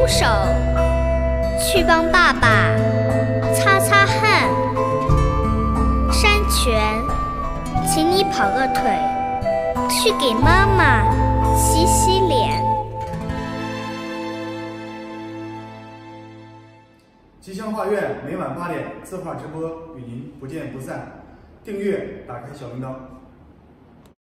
手，去帮爸爸擦擦汗。山泉，请你跑个腿，去给妈妈洗洗脸。 吉祥画院每晚8点字画直播，与您不见不散。订阅，打开小铃铛。